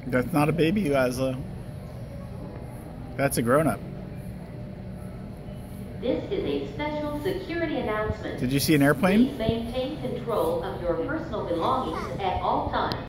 That's not a baby, Laszlo. That's a grown-up. This is a special security announcement. Did you see an airplane? Please maintain control of your personal belongings at all times.